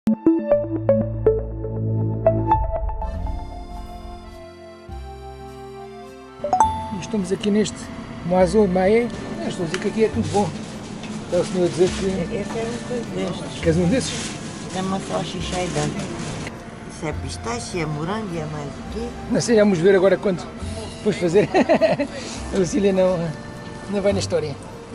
Estamos aqui neste Moazon Maé. Estou a dizer que aqui é tudo bom. Está o senhor a dizer que... Esse é um destes. Queres um desses? É uma salsicha aí dentro. Isso é pistache, é morango, é mais o quê? Não sei, vamos ver agora quando depois fazer. A Lucília não vai na história.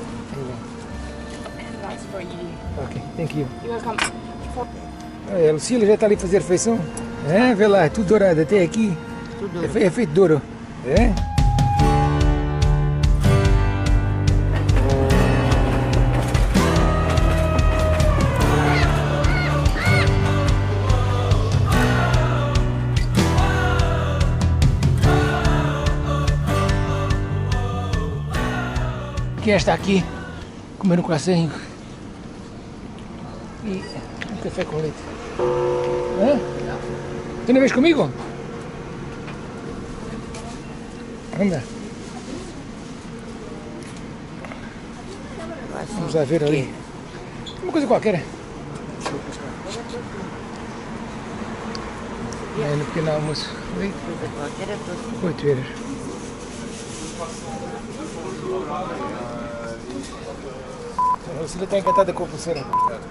That's for you. Ok, thank you. You welcome. A Lucília já está ali a fazer refeição. É, vê lá, tudo dourado até aqui. Tudo. É feito de ouro. É? Quem está aqui comendo um croissant e um café com leite? Hã? Tu não vês comigo? Anda. Vamos lá ver ali. Uma coisa qualquer. É no pequeno almoço. Coisa qualquer é tudo. 8 euros. A Lucília está encantada com a pulseira.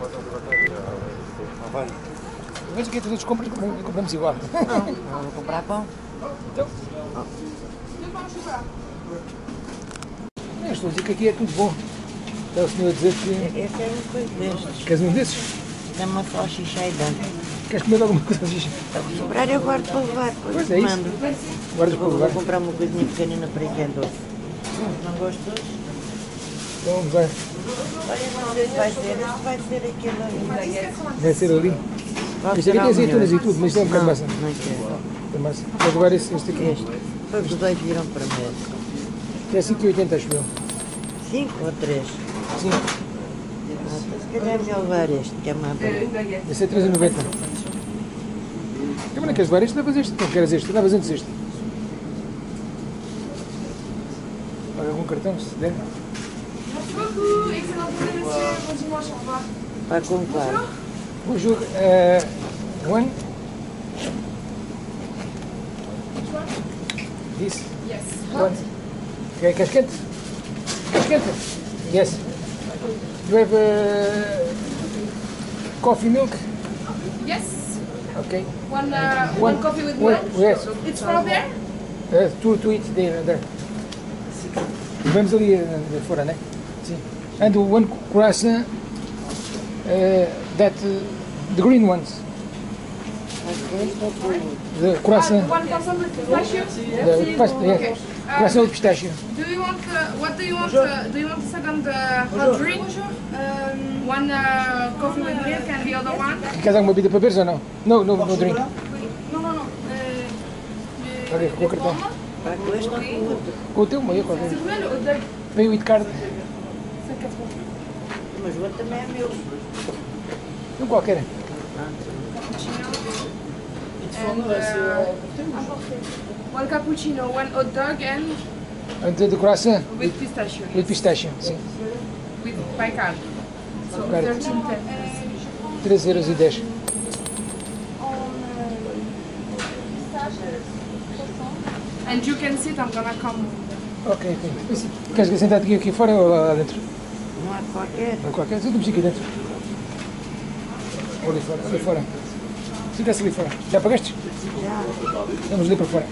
Veja que todos compramos igual. Não, vou comprar pão. Então. Estou a dizer que aqui é tudo bom. Está o senhor a dizer que... Esse é um destes. Queres um desses? É uma salsicha aí dentro. Queres comer alguma coisa? Gixa? Se sobrar eu guardo para levar. Depois Pois é isso. mando. Guardas para Vou levar? comprar uma coisinha pequenina para ir que é doce. Não gosto doce? Então vamos lá. Olha, não sei se vai ser. Este vai ser aquele ali. Vai ser ali. Pode Este aqui ser tem algo azeitonas melhor. e tudo, mas isto é um bocado massa. Não quero. Tem massa. Vou levar este aqui. Este. Foi que os dois viram para mim. Que é 5,80 acho eu. 5 ou 3? Sim. Se calhar é melhor levar este, que é mais barato. Esse é 3,90. Também não queres levar este? Levas este. Não queres este. Levas antes este. Paga algum cartão, se der. Merci beaucoup. Excellente journée, monsieur. Bon dimanche, au revoir. Para comprar. Bonjour. One. This. Yes. One. Queres quente? Queres quente? Yes. Do you have coffee milk? Yes. Okay. One coffee with milk. Yes. It's from there? To eat there. Vamos ali fora, né? Sim. And one croissant, the green ones. The croissant, One person with pistachio? yeah. Croissant with pistachio. Do you want, what do you want? Do you want the second hot drink? One coffee with milk and the other one? Queres alguma bebida para beber ou não? No drink. No. Olha, com o cartão. Para com este ou com o outro? Com o teu, meio qualquer. S'il vous plaît, le hot dog, Pay with card. 5,80. Mas o outro também é meu. Um qualquer. One cappuccino, one hot dog and And the croissant with pistachio. with pistachio. Sim. With by card. So Card. 13.10. 3,10 €. And you can sit, I'm gonna come. Ok. Queres sentar aqui fora ou lá dentro? Não há qualquer. Ou qualquer. Senta-me aqui dentro. Ou ali fora. Senta-se ali fora. Já pagaste? Já. Vamos ali para fora.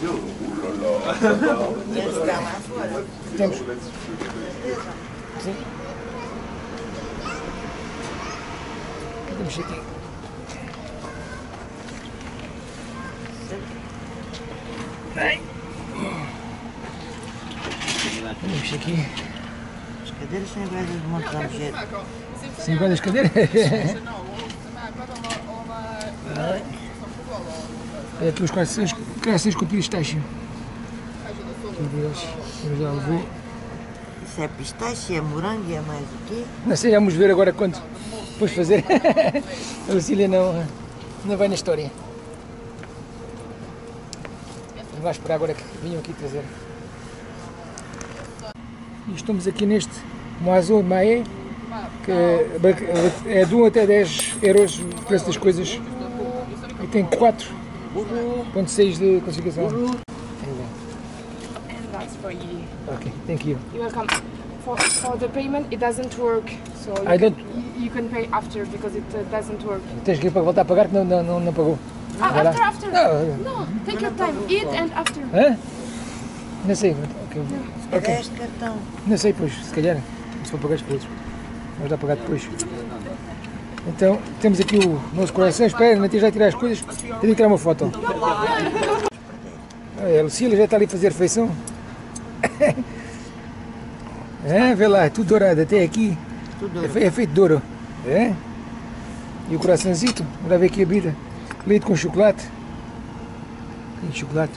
Deve estar lá fora. Temos. Sim. Vamos aqui. Vamos aqui. As cadeiras são iguais de montar jeito. 50 cadeiras. É aqui os croissants com pistache. Aqui deles. Eu já levou. Isso é pistache, é morango, é mais o quê? Não sei, vamos ver agora quando depois fazer. A Lucília não vai na história. Vamos esperar agora que vinham aqui trazer. E estamos aqui neste Moazon Maé. que é de 1 até 10 euros o preço das coisas e tem 4.6 de classificação. And that's for you. Ok, thank you. You're welcome. For the payment, it doesn't work. So I don't- you can pay after because it doesn't work. Tens que ir para voltar a pagar que não pagou. Vai lá. After. Não, No, take your time. Eat and after. hã? Não sei. Ok. Cadê este cartão? Não sei, pois, se calhar, se for pagar depois. Vamos lá pagar depois. Então, temos aqui o nosso coração. Espera, não tens já tirar as coisas. Tenho que tirar uma foto. A Lucília já está ali a fazer refeição. Vê lá, tudo dourado até aqui. Tudo. É feito de ouro. É? E o coraçãozito. Vamos lá ver aqui a bebida. Leite com chocolate. Leite de chocolate.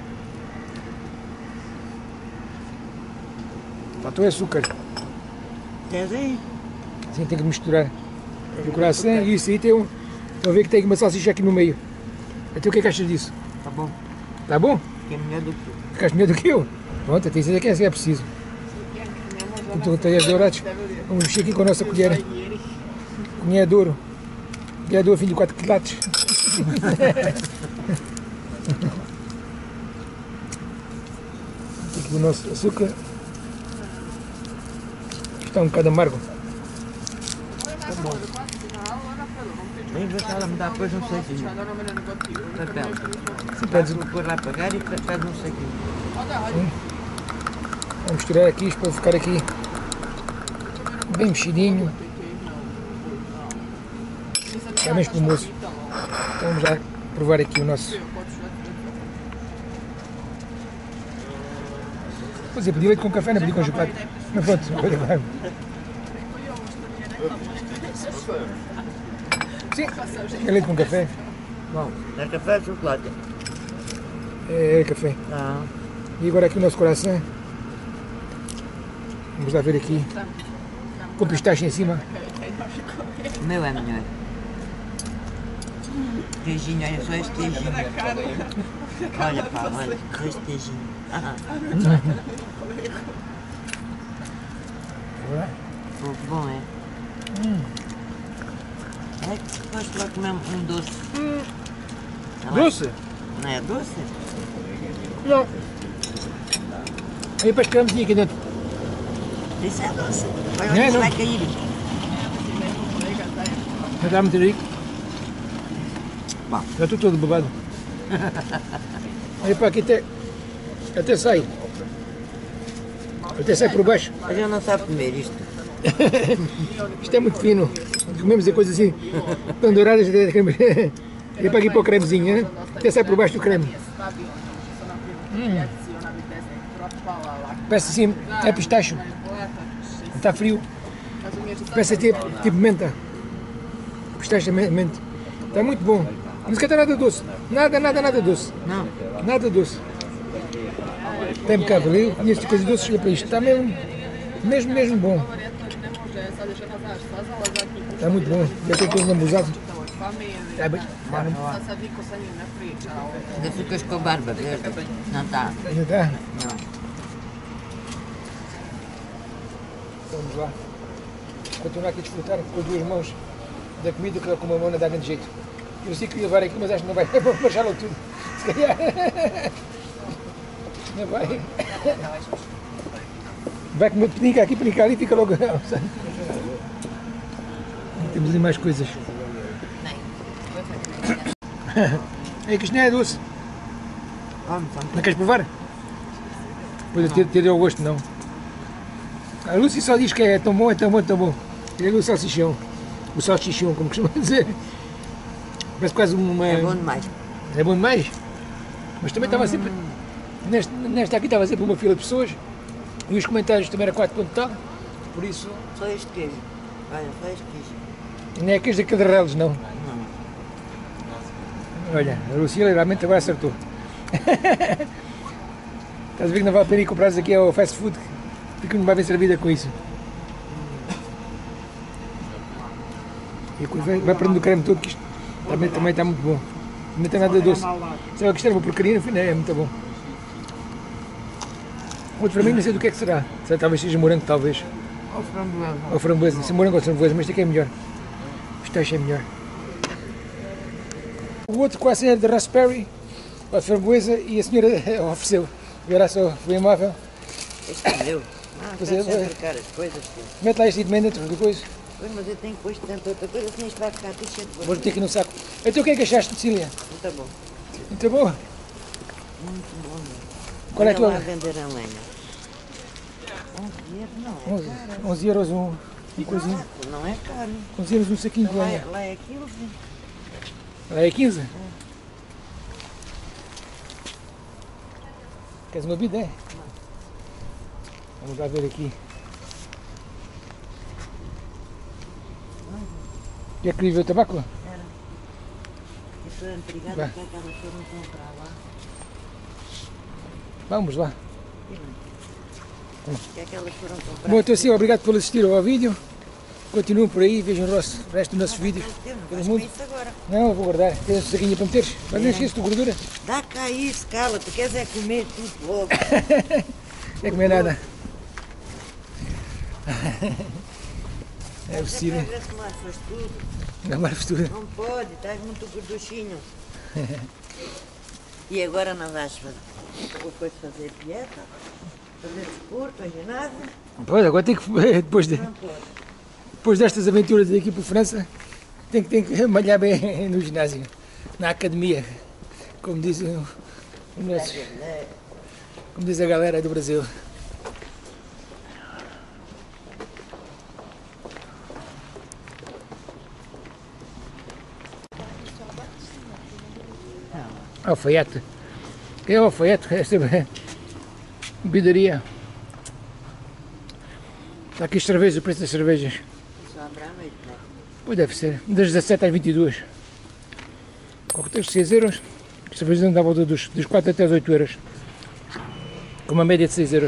Faltou açúcar. Tens aí? Assim tem que misturar. E o coração e isso aí tem um. Estão a ver que tem uma salsicha aqui no meio. Então o que é que achas disso? Tá bom. Tá bom? Que é melhor do que tu. Ficaste melhor do que eu? Pronto, tem certeza que assim é preciso. Então, talheres dourados. Vamos mexer aqui com a nossa colher. Colher de ouro. Colher de ouro, fim de 4 quilates. Aqui o nosso açúcar. Está um bocado amargo. Vem ver se ela me dá depois um saquinho. Papel. Sim, pedes Vou pôr lá pagar e pede um saquinho. Vamos misturar aqui isto para ficar aqui bem mexidinho. Está bem espumoso. Então vamos já provar aqui o nosso. Vou dizer, pedi leite com café, não pedi com chocolate. Mas pronto, olha, vai. Sim, é leite com café. Bom, é café ou chocolate? É café. Não. E agora aqui o nosso coração. Vamos lá ver aqui. Com pistache em cima. O meu é melhor. Queijinho, olha só este queijinho. Olha pá, olha, só este queijinho. Pô, que bom é. É que depois lá comer um doce. Doce? Não é doce? Não. Aí pescamos aqui dentro. Isso é doce. Olha Não, onde isso não. vai cair. Já está muito rico. Já estou todo bobado. Aí para aqui até sai. Até sai por baixo. Mas eu não sabe comer isto. Isto é muito fino. Comemos a coisa assim, tão douradas. E para aqui para o cremezinho, né? Até sai por baixo do creme. Parece assim, é pistacho. Está frio. Parece tipo menta. Pistache menta. Está muito bom. Não se está nada doce. Nada doce. Não. Nada doce. Tem bocado ali. Conheço coisas doces para isto. Está mesmo bom. Está muito bom. Já tem coisa lambuzada. Está bem. Ainda ficas com a barba verde. Não está. Ainda está. Não. Vamos lá. Continuar aqui a desfrutar com as duas mãos da comida, que com uma mão não dá grande jeito. Eu sei que ia levar aqui, mas acho que não vai. Vou baixar logo tudo. Se calhar. Não vai. Vai comer pinica aqui, pinica ali e fica logo. Temos ali mais coisas. É que isto não é doce. Vamos. Não queres provar? Pois ter ao gosto, não. A Lúcia só diz que é tão bom, tão bom. Ele é o salsichão. O salsichão, como costuma dizer. Parece quase uma... É bom demais. É bom demais? Mas também estava sempre... Nesta aqui estava sempre uma fila de pessoas. E os comentários também eram 4 pontos tal. Por isso... Só este queijo. Olha, só este queijo. Não é queijo de cadarrelos, não. Não. Olha, a Lucília realmente agora acertou. Estás a ver que não vale a pena ir comprar aqui ao fast food, porque não vai bem servida com isso. E vai prendendo o creme todo, que isto também está muito bom. Não tem nada de doce. Sabe que isto era uma porcaria, no fim, é muito bom. Outro para mim não sei do que é que será. Talvez seja morango, talvez. Ou framboesa. Ou framboesa. Se morango ou framboesa, mas isto aqui é melhor. Pistache é melhor. O outro quase era de raspberry, ou de framboesa, e a senhora ofereceu. Agora só foi amável. Este é meu. Pois Está é, a trocar as coisas. Filho. Mete lá este de dentro depois. Pois, mas eu tenho posto tanta outra coisa, senão isto vai ficar tudo cheio de Vou coisa. meter aqui no saco. Então o que é que achaste de Cília? Muito bom. Muito boa. Muito bom mesmo. Qual é a tua? Lá vender a lenha. 11 euros não é caro. 11 euros um coisinho. Exato, não é caro. 11 euros um saquinho de lenha. Lá é 15. Lá é 15? Queres uma bidé? Vamos lá ver aqui. Já queria ver o tabaco? Estou intrigada Vai. porque é que elas foram comprar lá. Vamos lá. O que é que elas foram comprar? Bom, então assim, obrigado por assistir ao vídeo. Continuem por aí, vejam o resto dos nossos vídeos. Não Todo vais mundo. com isso agora. Não, vou guardar. Tens um saquinho para meteres? Mas não esqueças de gordura. Dá cá isso, cala, tu queres é comer tudo logo. Não é comer nada. É o Cília. Vê-se mais, faz tudo. Não mais postura. Não pode, estás muito gorduchinho. E agora não vais fazer depois fazer dieta, fazer desporto, ginásio? Pois, agora tem que, Não pode. depois destas aventuras aqui por França, tem que malhar bem no ginásio, na academia, como diz, como diz a galera do Brasil. Alfaiate. Que é o alfaiate? Esta bebedoria. Está aqui as cervejas, o preço das cervejas. Só abre à noite, não é? Pois deve ser, das 17 às 22. Coquetéis de 6 euros. As cervejas andam à volta dos 4 até aos 8 euros. Com uma média de 6 euros.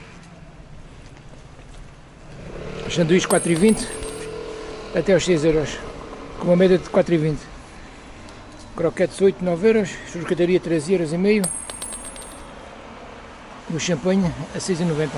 Os sanduíches 4,20 até aos 6 euros. Com uma média de 4,20. Croquetes 8, 9 euros. Churrascaria 13 euros e meio. E o champanhe a 6,90.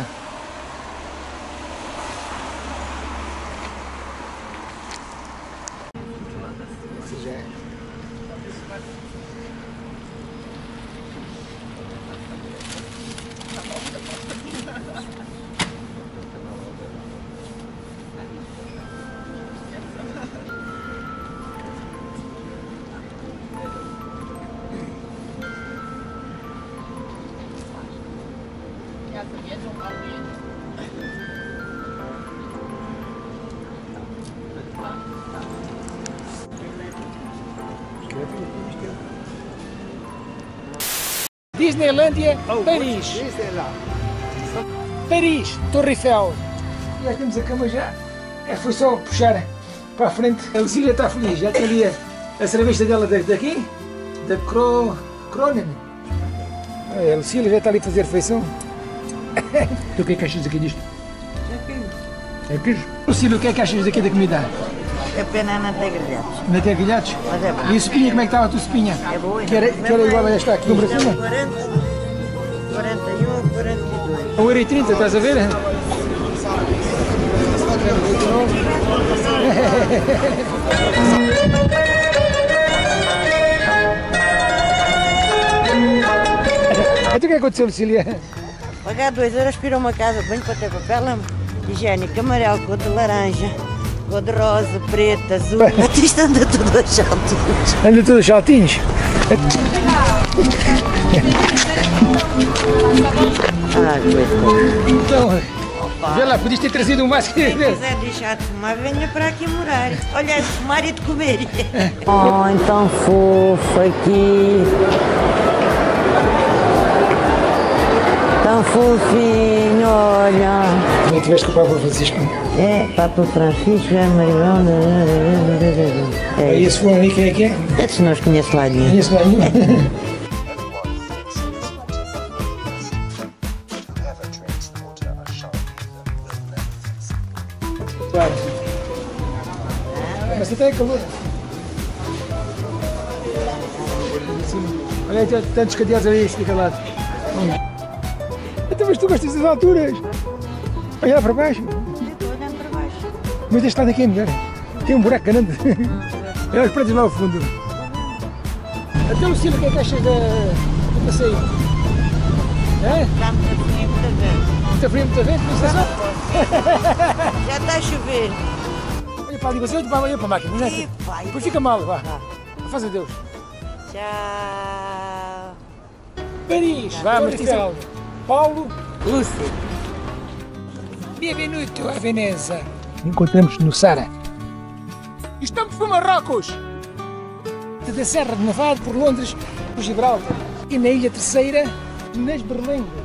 Disneylândia, Paris. Paris, Torre Eiffel. Já temos a cama já. Foi só puxar para a frente. A Lucília está feliz. Já tem ali a cerveja dela daqui, da Cronen. A Lucília já está ali a fazer refeição. Tu o que é que achas aqui disto? É queijo? Lucília, o que é que achas daqui da comida? É pena não ter grelhados. Não tem grelhados? Mas é bom. E a sopinha, como é que estava a tua sopinha? É boa. Que era igual a esta aqui no Brasil? 40, 41, 42. 1,30 €, estás a ver? Então o que aconteceu, Lucília? Pagar 2 euros para ir a uma casa de banho para ter papel higiênico amarelo, cor de laranja, cor de rosa, preta, azul. Isto anda tudo a saltinhos. Anda tudo a saltinhos? Ah, coisa. Então, vê lá, podias ter trazido um mais Quem quiser deixar de fumar, venha para aqui morar. Olha, é de fumar e de comer. Oh, então fofo aqui. Tão fofinho, olha. Não tiveste com o Papa Francisco? É, Papa Francisco, é Marilão. É. E esse fulano ali, quem é que é? Esses não os conheço lá nenhum. Conheço lá nenhum. Claro. Mas você está em calor. Olha, tem tantos cadeados ali, fica lá. Então, mas tu gostas das alturas? Olha lá para baixo. Mas este lado aqui é melhor. Tem um buraco grande. É os prédios lá ao fundo. Até o Silvio, o que é que achas do passeio? É? Está muito frio, muita vez. Muita frio, muita vento, não está só? Já está a chover. Olha para ali, você olha para a máquina, não é? Ih, pai. Depois fica mal, vá. Faz adeus. Tchau. Paris, Vamos, Portugal. Paulo, Lúcia. Benvenuto a Veneza. Encontramos no Sara. Estamos por Marrocos. Da Serra de Nevado, por Londres, por Gibraltar. E na Ilha Terceira, nas Berlengas.